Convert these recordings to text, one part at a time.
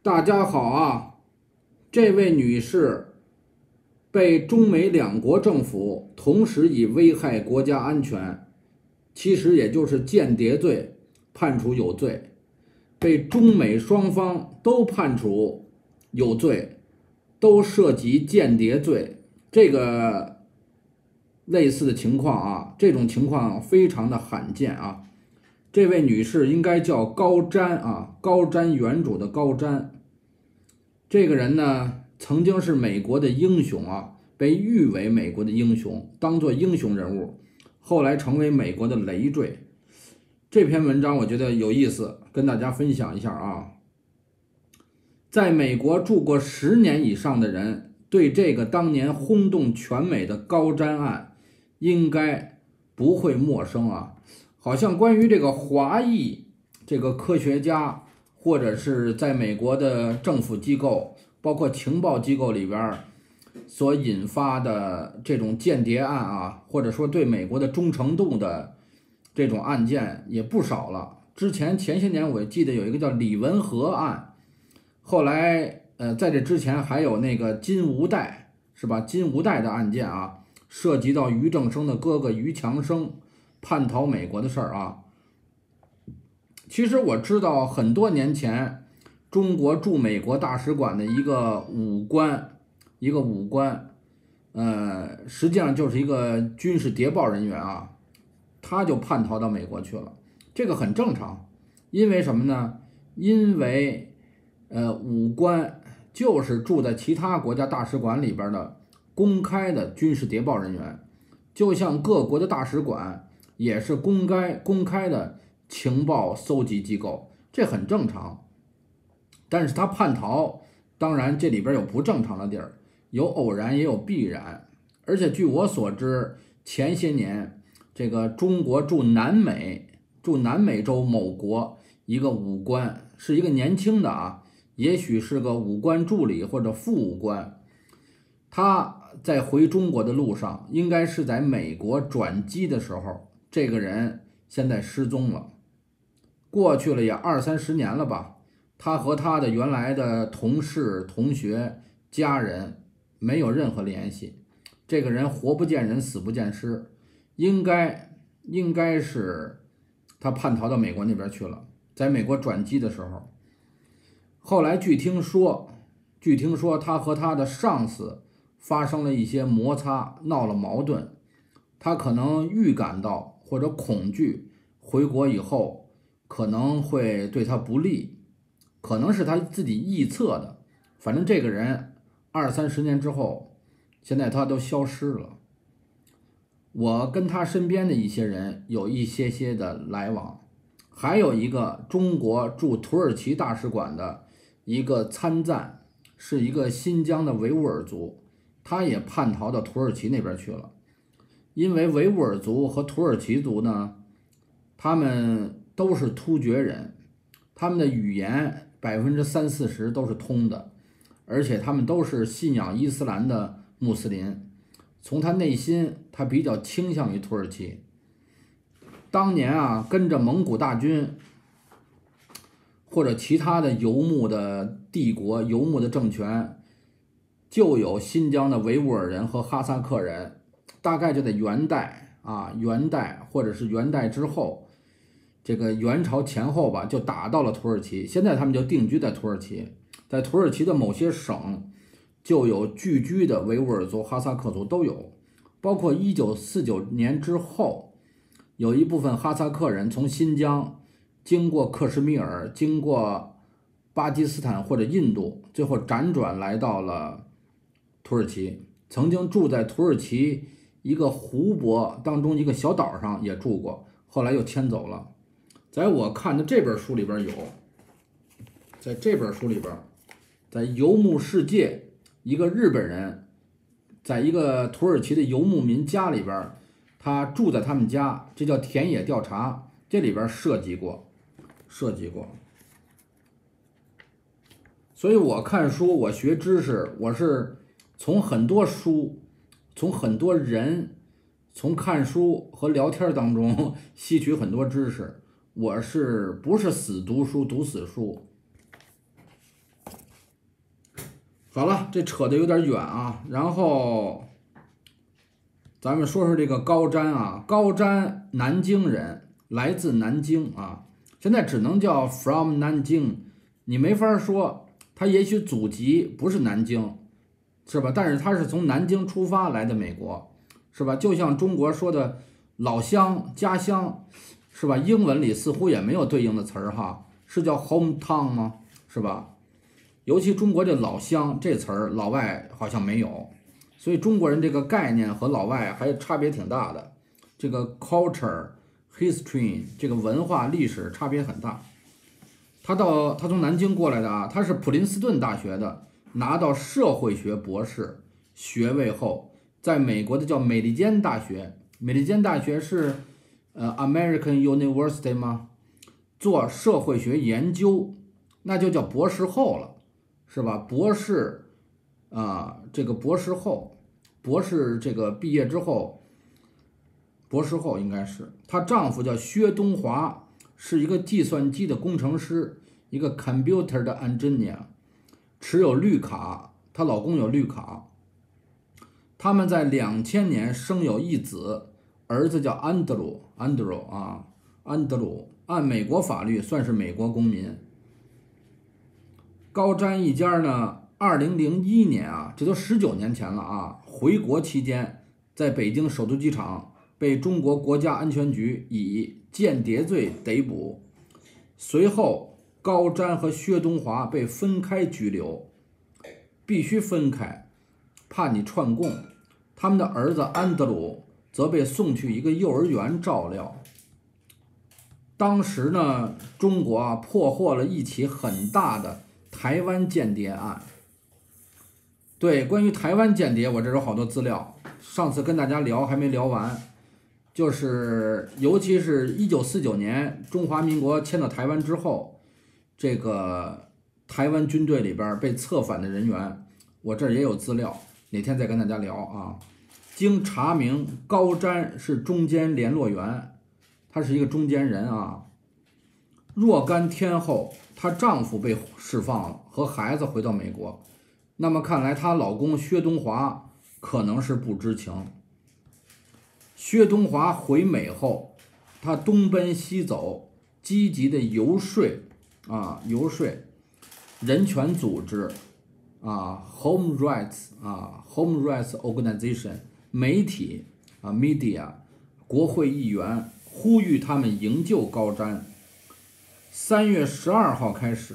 大家好啊，这位女士被中美两国政府同时以危害国家安全，其实也就是间谍罪判处有罪，被中美双方都判处有罪，都涉及间谍罪。这个类似的情况啊，这种情况非常的罕见啊。这位女士应该叫高瞻啊，高瞻远瞩的高瞻。这个人呢，曾经是美国的英雄啊，被誉为美国的英雄，当作英雄人物，后来成为美国的累赘。这篇文章我觉得有意思，跟大家分享一下啊。在美国住过10年以上的人，对这个当年轰动全美的高瞻案，应该不会陌生啊。好像关于这个华裔这个科学家，或者是在美国的政府机构，包括情报机构里边所引发的这种间谍案啊，或者说对美国的忠诚度的这种案件也不少了。前些年我记得有一个叫李文和案，后来在这之前还有那个金无代，是吧？金无代的案件啊，涉及到俞正声的哥哥俞强声叛逃美国的事儿啊。其实我知道很多年前，中国驻美国大使馆的一个武官，实际上就是一个军事谍报人员啊，他就叛逃到美国去了。这个很正常，因为什么呢？因为武官就是住在其他国家大使馆里边的公开的军事谍报人员，就像各国的大使馆也是公开的情报搜集机构，这很正常。但是他叛逃，当然这里边有不正常的地儿，有偶然也有必然。而且据我所知，前些年这个中国驻南美洲某国一个武官，是一个年轻的啊，也许是个武官助理或者副武官，他在回中国的路上，应该是在美国转机的时候，这个人现在失踪了。过去了也20-30年了吧，他和他的原来的同事、同学、家人没有任何联系。这个人活不见人，死不见尸，应该是他叛逃到美国那边去了。在美国转机的时候，后来据听说他和他的上司发生了一些摩擦，闹了矛盾。他可能预感到或者恐惧回国以后可能会对他不利，可能是他自己臆测的。反正这个人20-30年之后，现在他都消失了。我跟他身边的一些人有一些的来往，还有一个中国驻土耳其大使馆的一个参赞，是一个新疆的维吾尔族，他也叛逃到土耳其那边去了。因为维吾尔族和土耳其族呢，他们都是突厥人，他们的语言30-40%都是通的，而且他们都是信仰伊斯兰的穆斯林。从他内心，他比较倾向于土耳其。当年啊，跟着蒙古大军或者其他的游牧的帝国、游牧的政权，就有新疆的维吾尔人和哈萨克人，大概就在元代或者是元代之后，这个元朝前后吧，就打到了土耳其。现在他们就定居在土耳其，在土耳其的某些省就有聚居的维吾尔族、哈萨克族都有，包括1949年之后，有一部分哈萨克人从新疆经过克什米尔，经过巴基斯坦或者印度，最后辗转来到了土耳其，曾经住在土耳其一个湖泊当中一个小岛上也住过，后来又迁走了。在我看的这本书里边有，在这本书里边，在游牧世界，一个日本人在一个土耳其的游牧民家里边，他住在他们家，这叫田野调查，这里边涉及过。所以我看书，我学知识，我是从很多书，从很多人，从看书和聊天当中吸取很多知识。我是不是死读书读死书？ 好了，这扯得有点远啊，然后咱们说说这个高瞻啊，高瞻南京人，来自南京啊，现在只能叫 from 南京，你没法说，他也许祖籍不是南京，是吧？但是他是从南京出发来的美国，是吧？就像中国说的老乡、家乡，是吧？英文里似乎也没有对应的词儿哈，是叫 hometown 吗？是吧？尤其中国这老乡这词儿，老外好像没有，所以中国人这个概念和老外还差别挺大的。这个 culture、history 这个文化历史差别很大。他从南京过来的啊，他是普林斯顿大学的，拿到社会学博士学位后，在美国的叫美利坚大学，美利坚大学是American University 吗？做社会学研究，那就叫博士后了。是吧？博士啊，这个博士后，博士这个毕业之后，博士后应该是她丈夫叫薛东华，是一个计算机的工程师，一个 computer 的 engineer，持有绿卡，她老公有绿卡。他们在2000年生有一子，儿子叫安德鲁啊，安德鲁按美国法律算是美国公民。高瞻一家呢，2001年啊，这都19年前了啊，回国期间，在北京首都机场被中国国家安全局以间谍罪逮捕，随后高瞻和薛东华被分开拘留，必须分开，怕你串供。他们的儿子安德鲁则被送去一个幼儿园照料。当时呢，中国啊破获了一起很大的台湾间谍案。对，关于台湾间谍，我这有好多资料，上次跟大家聊还没聊完，就是尤其是1949年中华民国迁到台湾之后，这个台湾军队里边被策反的人员，我这儿也有资料，哪天再跟大家聊啊。经查明，高瞻是中间联络员，他是一个中间人啊。若干天后，她丈夫被释放了，和孩子回到美国。那么看来，她老公薛东华可能是不知情。薛东华回美后，他东奔西走，积极的游说人权组织Home Rights Organization 媒体media 国会议员，呼吁他们营救高瞻。3月12号开始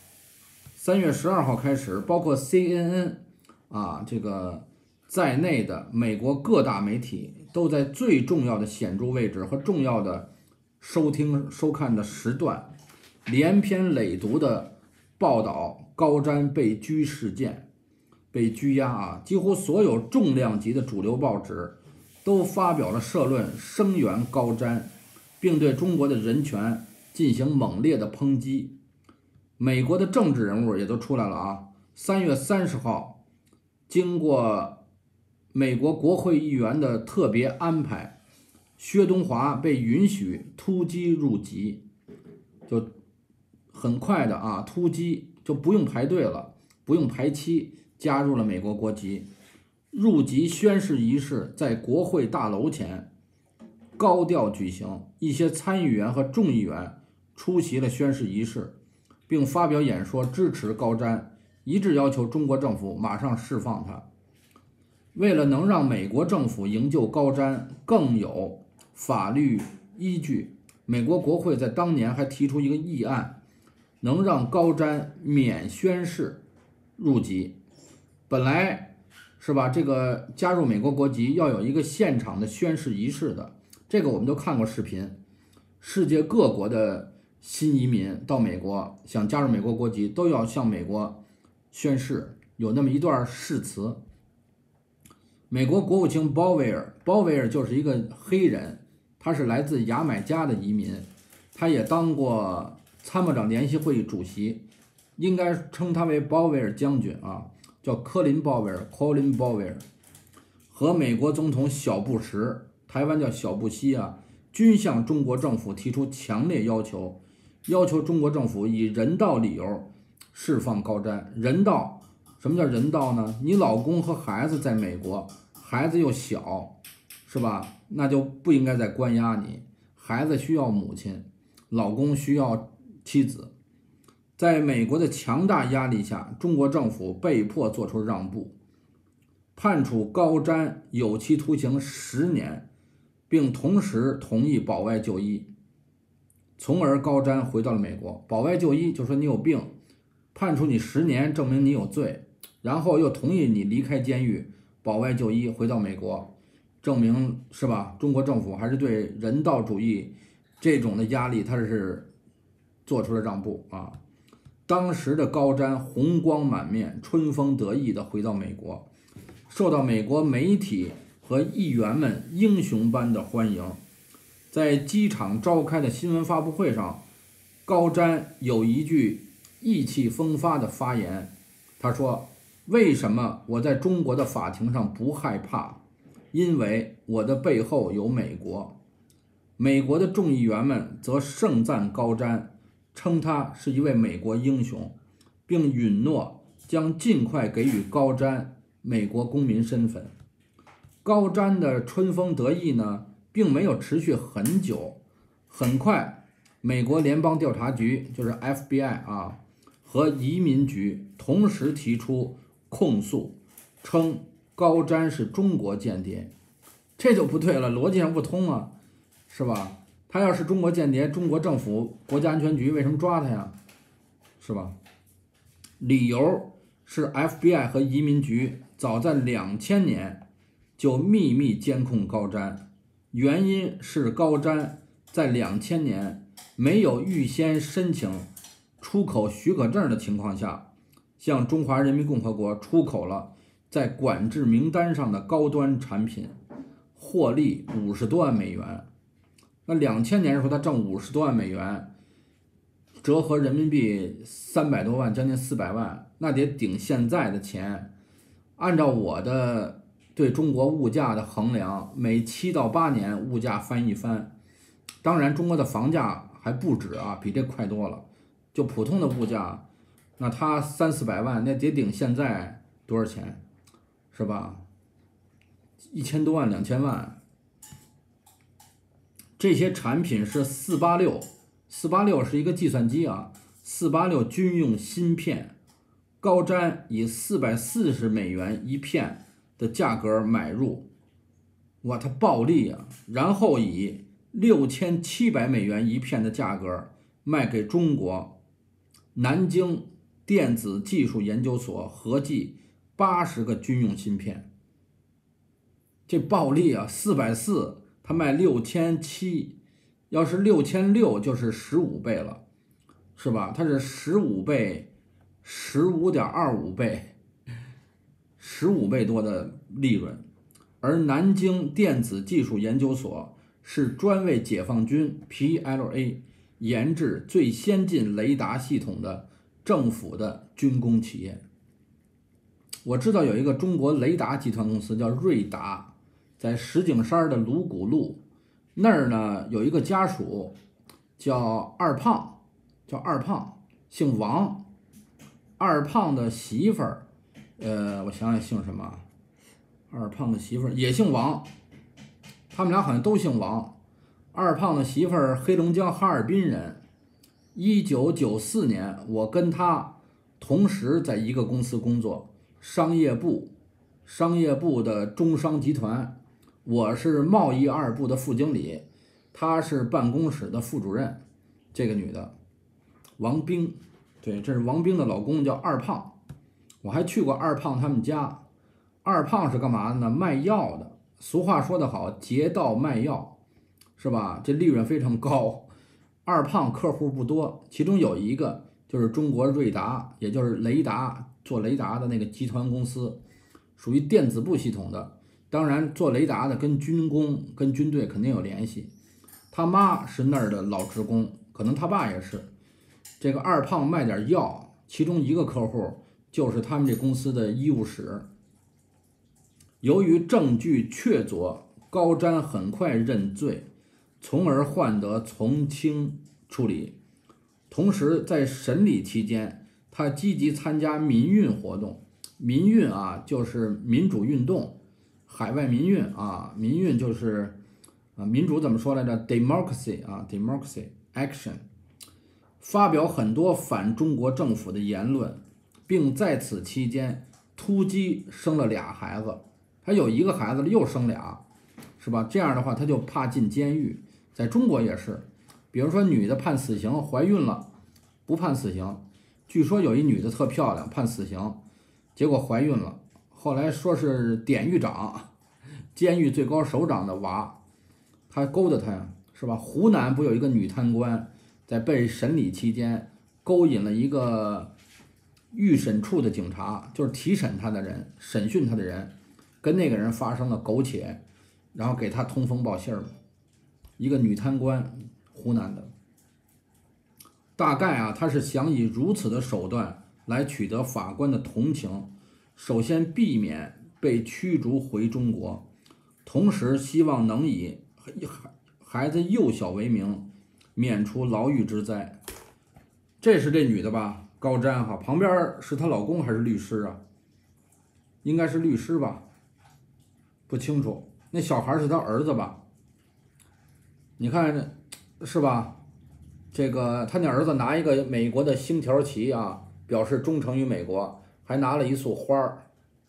3月12号开始，包括 CNN 这个在内的美国各大媒体都在最重要的显著位置和重要的收看的时段，连篇累牍的报道高瞻被拘事件、被拘押几乎所有重量级的主流报纸都发表了社论声援高瞻，并对中国的人权进行猛烈的抨击。美国的政治人物也都出来了3月30号，经过美国国会议员的特别安排，薛东华被允许突击入籍，就很快的突击就不用排队了，不用排期，加入了美国国籍。入籍宣誓仪式在国会大楼前高调举行，一些参议员和众议员出席了宣誓仪式，并发表演说支持高瞻，一致要求中国政府马上释放他。为了能让美国政府营救高瞻更有法律依据，美国国会在当年还提出一个议案，能让高瞻免宣誓入籍。本来是吧，这个加入美国国籍要有一个现场的宣誓仪式的，这个我们都看过视频。世界各国的新移民到美国想加入美国国籍，都要向美国宣誓，有那么一段誓词。美国国务卿鲍威尔就是一个黑人，他是来自牙买加的移民，他也当过参谋长联席会议主席，应该称他为鲍威尔将军叫科林鲍威尔，和美国总统小布什，台湾叫小布希均向中国政府提出强烈要求中国政府以人道理由释放高瞻。人道什么叫人道呢？你老公和孩子在美国，孩子又小，是吧？那就不应该再关押你。孩子需要母亲，老公需要妻子。在美国的强大压力下，中国政府被迫做出让步，判处高瞻有期徒刑10年，并同时同意保外就医，从而高瞻回到了美国。保外就医就说你有病，判处你10年，证明你有罪，然后又同意你离开监狱，保外就医回到美国，证明是吧？中国政府还是对人道主义这种的压力，它是做出了让步啊。当时的高瞻红光满面，春风得意地回到美国，受到美国媒体和议员们英雄般的欢迎。在机场召开的新闻发布会上，高瞻有一句意气风发的发言，他说：为什么我在中国的法庭上不害怕？因为我的背后有美国。美国的众议员们则盛赞高瞻，称他是一位美国英雄，并允诺将尽快给予高瞻美国公民身份。高瞻的春风得意呢，并没有持续很久，很快，美国联邦调查局就是 FBI 啊和移民局同时提出控诉，称高瞻是中国间谍。这就不对了，逻辑上不通啊，是吧？他要是中国间谍，中国政府国家安全局为什么抓他呀？是吧？理由是 FBI 和移民局早在2000年就秘密监控高瞻，原因是高瞻在2000年没有预先申请出口许可证的情况下，向中华人民共和国出口了在管制名单上的高端产品，获利50多万美元。那2000年的时候他挣50多万美元，折合人民币300多万，将近400万，那得顶现在的钱。按照我的对中国物价的衡量，每7到8年物价翻一番。当然中国的房价还不止啊，比这快多了。就普通的物价，那他300-400万，那得顶现在多少钱，是吧？1000多万、2000万。这些产品是486是一个计算机啊，486军用芯片，高瞻以440美元一片的价格买入，哇，它暴利啊！然后以6700美元一片的价格卖给中国南京电子技术研究所合计80个军用芯片，这暴利啊！440他卖6700，要是6600就是15倍了，是吧？它是15倍，15.25倍，15倍多的利润。而南京电子技术研究所是专为解放军 PLA 研制最先进雷达系统的政府的军工企业。我知道有一个中国雷达集团公司叫瑞达，在石景山的鲁谷路那儿呢，有一个家属叫二胖，姓王。二胖的媳妇儿，我想想姓什么？二胖的媳妇儿也姓王，他们俩好像都姓王。二胖的媳妇儿黑龙江哈尔滨人。1994年，我跟他同时在一个公司工作，商业部的中商集团，我是贸易2部的副经理，他是办公室的副主任。这个女的，王冰，对，这是王冰的老公，叫二胖。我还去过二胖他们家。二胖是干嘛的呢？卖药的。俗话说得好，劫道卖药，是吧？这利润非常高。二胖客户不多，其中有一个就是中国瑞达，也就是雷达，做雷达的那个集团公司，属于电子部系统的。当然做雷达的跟军工跟军队肯定有联系。他妈是那儿的老职工，可能他爸也是。这个二胖卖点药，其中一个客户就是他们这公司的医务室。由于证据确凿，高瞻很快认罪，从而换得从轻处理。同时在审理期间，他积极参加民运活动， 民运啊，就是民主运动，海外民运啊，民运就是民主怎么说来着？democracy 啊，democracy action，发表很多反中国政府的言论，并在此期间突击生了俩孩子，他有一个孩子了，又生俩，是吧？这样的话他就怕进监狱。在中国也是，比如说女的判死刑，怀孕了不判死刑，据说有一女的特漂亮，判死刑，结果怀孕了，后来说是典狱长，监狱最高首长的娃，他勾搭她呀，是吧？湖南不有一个女贪官在被审理期间勾引了一个预审处的警察，就是提审他的人，审讯他的人，跟那个人发生了苟且，然后给他通风报信儿，一个女贪官，湖南的。大概啊，他是想以如此的手段来取得法官的同情，首先避免被驱逐回中国，同时希望能以孩子幼小为名，免除牢狱之灾。这是这女的吧，高瞻哈，旁边是她老公还是律师啊？应该是律师吧，不清楚。那小孩是他儿子吧？你看是吧？这个他那儿子拿一个美国的星条旗啊，表示忠诚于美国，还拿了一束花儿。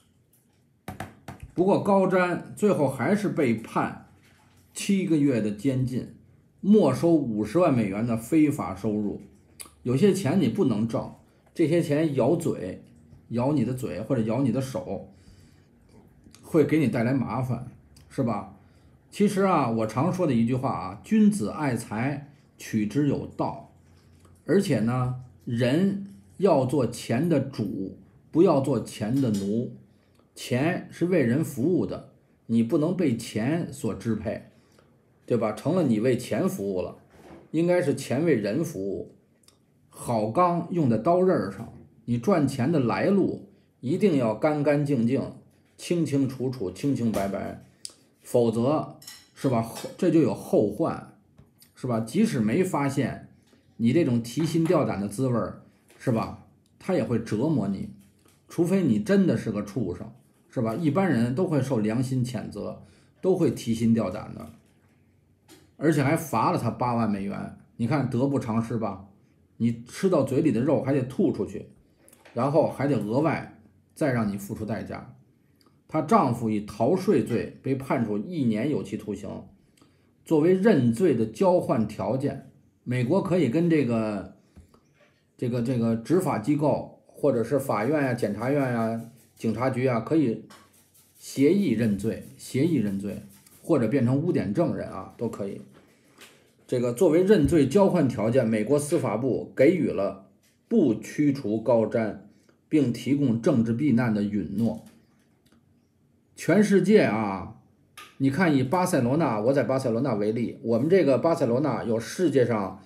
不过高瞻最后还是被判7个月的监禁，没收50万美元的非法收入。有些钱你不能挣，这些钱咬嘴，咬你的嘴或者咬你的手，会给你带来麻烦，是吧？其实啊，我常说的一句话啊，君子爱财，取之有道。而且呢，人要做钱的主，不要做钱的奴。钱是为人服务的，你不能被钱所支配，对吧？成了你为钱服务了，应该是钱为人服务。好钢用在刀刃上，你赚钱的来路一定要干干净净、清清楚楚、清清白白，否则是吧？这就有后患，是吧？即使没发现你这种提心吊胆的滋味儿，是吧？它也会折磨你，除非你真的是个畜生，是吧？一般人都会受良心谴责，都会提心吊胆的，而且还罚了他8万美元。你看得不偿失吧？你吃到嘴里的肉还得吐出去，然后还得额外再让你付出代价。她丈夫以逃税罪被判处1年有期徒刑。作为认罪的交换条件，美国可以跟这个执法机构或者是法院呀、检察院呀、警察局啊，可以协议认罪，或者变成污点证人啊，都可以。这个作为认罪交换条件，美国司法部给予了不驱除高瞻，并提供政治避难的允诺。全世界啊，你看以巴塞罗那，我在巴塞罗那为例，我们这个巴塞罗那有世界上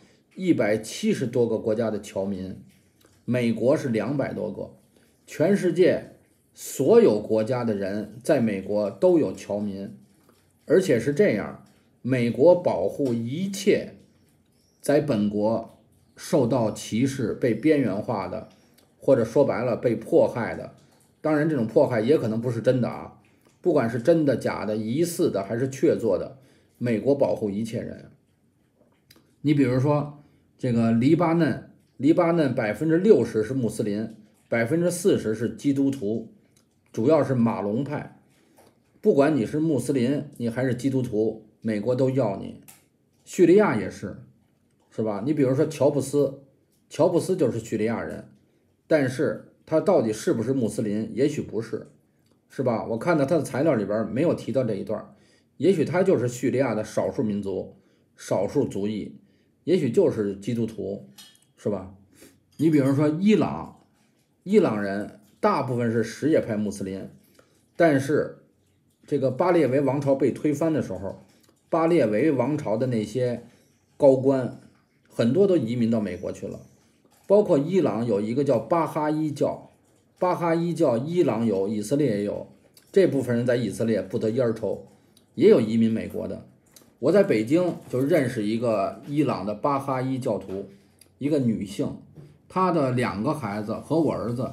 170多个国家的侨民，美国是200多个，全世界所有国家的人在美国都有侨民，而且是这样，美国保护一切在本国受到歧视、被边缘化的，或者说白了被迫害的。当然，这种迫害也可能不是真的啊，不管是真的、假的、疑似的还是确凿的，美国保护一切人。你比如说这个黎巴嫩60%是穆斯林，40%是基督徒，主要是马龙派。不管你是穆斯林，你还是基督徒，美国都要你。叙利亚也是，是吧？你比如说乔布斯就是叙利亚人，但是他到底是不是穆斯林？也许不是，是吧？我看到他的材料里边没有提到这一段，也许他就是叙利亚的少数民族、少数族裔，也许就是基督徒，是吧？你比如说伊朗人大部分是什叶派穆斯林，但是这个巴列维王朝被推翻的时候，巴列维王朝的那些高官很多都移民到美国去了，包括伊朗有一个叫巴哈伊教，伊朗有，以色列也有，这部分人在以色列不得烟抽，也有移民美国的。我在北京就认识一个伊朗的巴哈伊教徒，一个女性，她的2个孩子和我儿子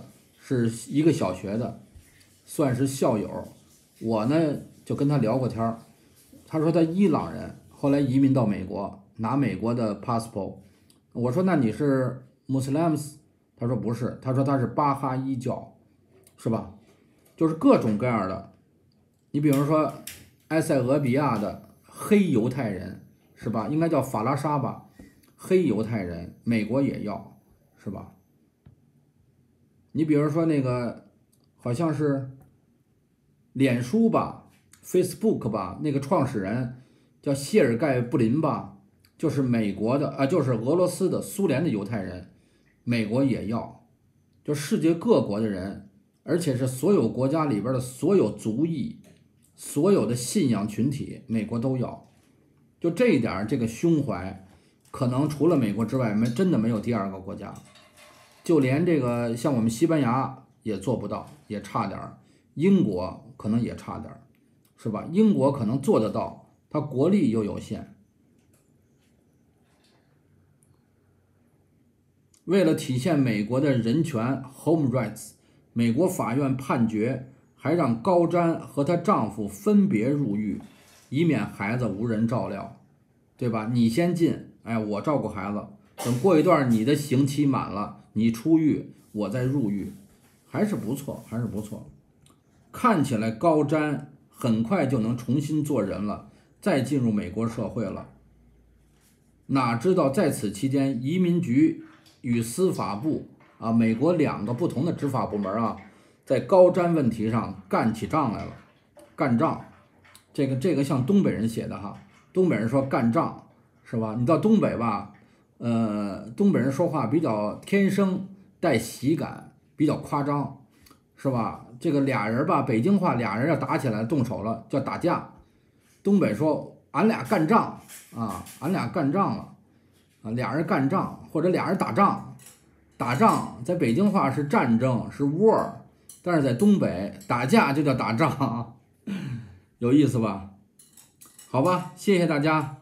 是一个小学的，算是校友。我呢就跟他聊过天儿，他说他伊朗人，后来移民到美国，拿美国的 passport。我说那你是 Muslims？他说不是，他说他是巴哈伊教，是吧？就是各种各样的。你比如说埃塞俄比亚的黑犹太人，是吧？应该叫法拉沙吧，黑犹太人，美国也要，是吧？你比如说那个好像是脸书吧 ，Facebook 吧，那个创始人叫谢尔盖布林吧，就是美国的啊，就是俄罗斯的、苏联的犹太人，美国也要，就世界各国的人，而且是所有国家里边的所有族裔、所有的信仰群体，美国都要。就这一点，这个胸怀，可能除了美国之外，真的没有第二个国家。就连这个像我们西班牙也做不到，也差点儿。英国可能也差点儿，是吧？英国可能做得到，它国力又有限。为了体现美国的人权 （home rights），美国法院判决还让高瞻和她丈夫分别入狱，以免孩子无人照料，对吧？你先进，哎，我照顾孩子，等过一段你的刑期满了，你出狱，我再入狱，还是不错，还是不错。看起来高瞻很快就能重新做人了，再进入美国社会了。哪知道在此期间，移民局与司法部啊，美国2个不同的执法部门啊，在高瞻问题上干起仗来了，干仗。这个像东北人写的哈，东北人说干仗是吧？你到东北吧，东北人说话比较天生带喜感，比较夸张，是吧？这个俩人吧，北京话俩人要打起来动手了叫打架，东北说俺俩干仗啊，俺俩干仗了啊，俩人干仗或者俩人打仗，打仗在北京话是战争是 war， 但是在东北打架就叫打仗，有意思吧？好吧，谢谢大家。